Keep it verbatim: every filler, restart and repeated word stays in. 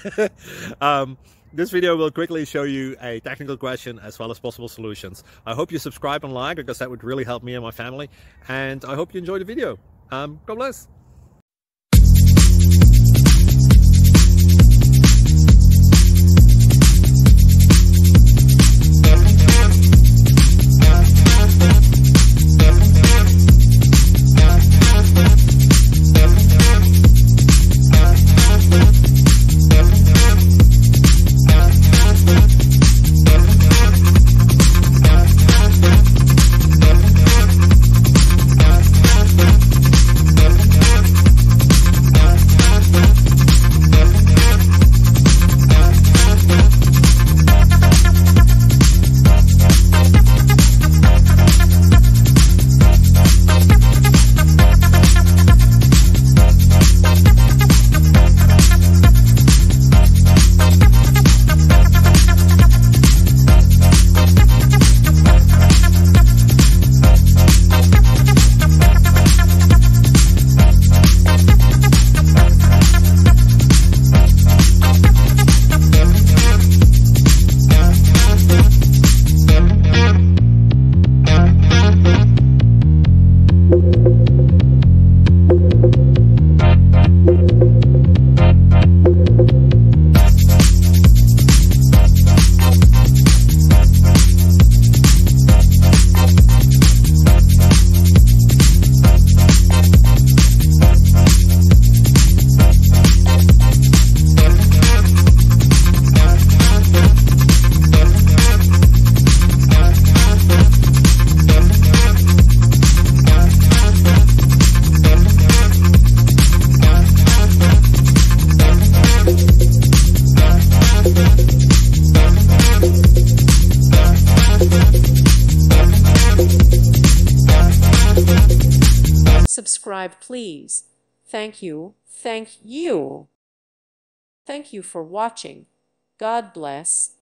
um, this video will quickly show you a technical question as well as possible solutions. I hope you subscribe and like, because that would really help me and my family. And I hope you enjoy the video. Um, God bless. Subscribe, please. Thank you. Thank you. Thank you for watching. God bless.